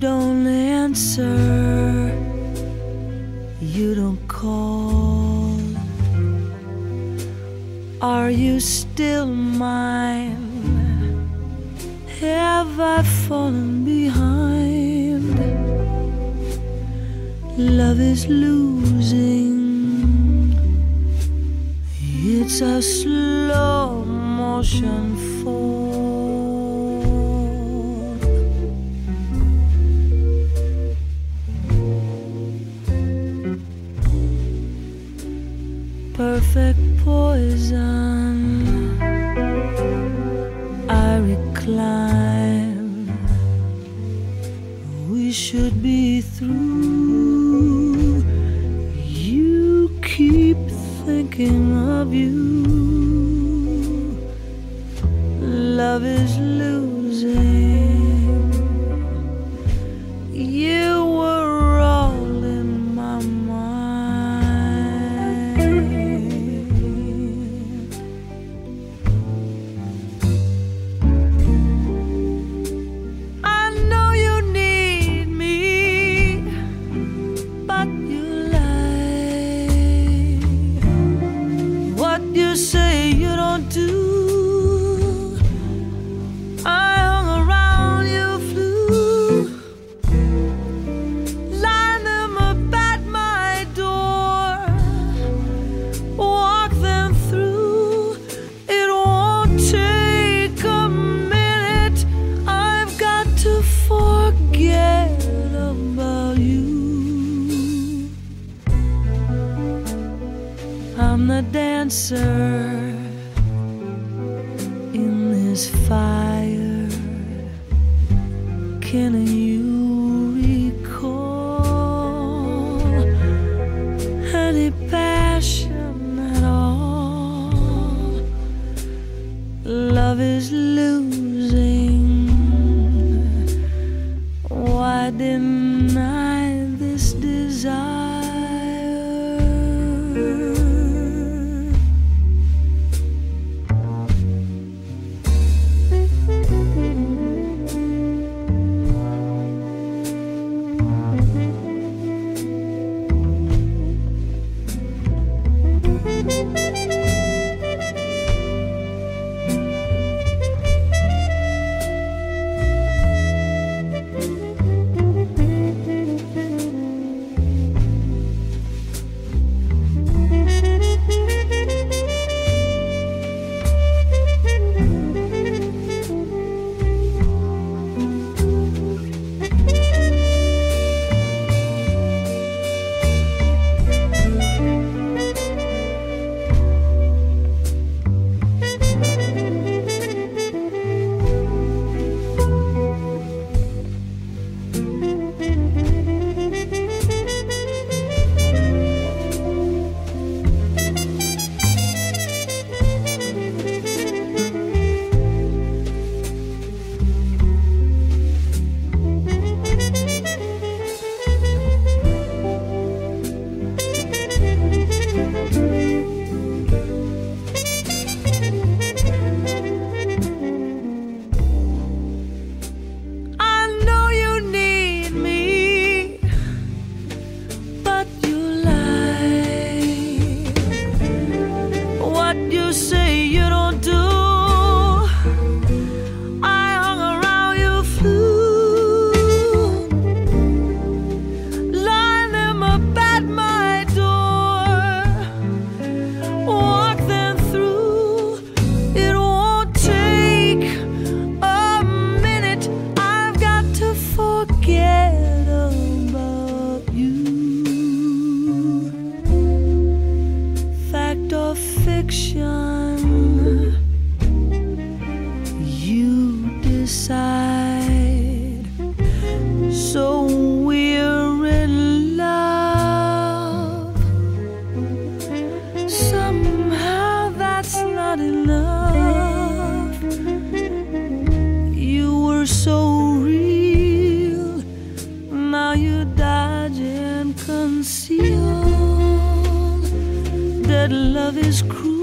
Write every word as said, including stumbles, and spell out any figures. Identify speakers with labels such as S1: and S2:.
S1: don't answer, you don't call. Are you still mine? Have I fallen behind? Love is losing. It's a slow motion fall. Perfect poison. I recline. We should be through. You keep thinking of you. Love is losing. You were all in my mind. I know you need me, but you lie. What you say you don't do. I hung around, you flew. Line them up at my door. Walk them through. It won't take a minute. I've got to forget about you. I'm the dancer in this fire. Can you recall any passion at all? Love is losing. Why deny this desire? Say you don't do. I hung around, you flew. Line them up at my door. Walk them through. It won't take a minute. I've got to forget about you. Fact or fiction? You decide. So we're in love. Somehow that's not enough. You were so real. Now you dodge and conceal. That love is cruel.